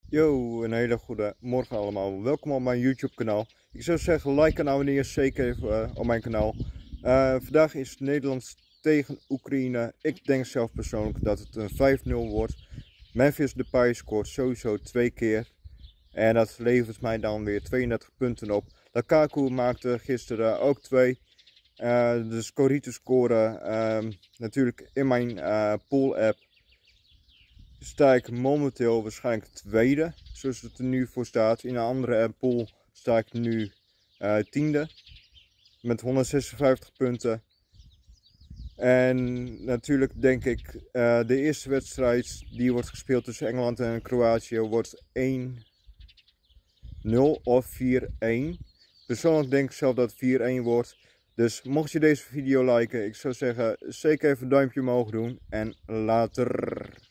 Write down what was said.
Yo, een hele goede morgen allemaal. Welkom op mijn YouTube kanaal. Ik zou zeggen, like en abonneer zeker even op mijn kanaal. Vandaag is Nederland tegen Oekraïne. Ik denk zelf persoonlijk dat het een 5-0 wordt. Memphis Depay scoort sowieso 2 keer. En dat levert mij dan weer 32 punten op. Lukaku maakte gisteren ook 2. De Scorito scoren natuurlijk in mijn pool app. Sta ik momenteel waarschijnlijk tweede, zoals het er nu voor staat. In een andere pool sta ik nu tiende met 156 punten. En natuurlijk denk ik de eerste wedstrijd die wordt gespeeld tussen Engeland en Kroatië wordt 1-0 of 4-1. Persoonlijk denk ik zelf dat het 4-1 wordt. Dus mocht je deze video liken, ik zou zeggen zeker even een duimpje omhoog doen en later.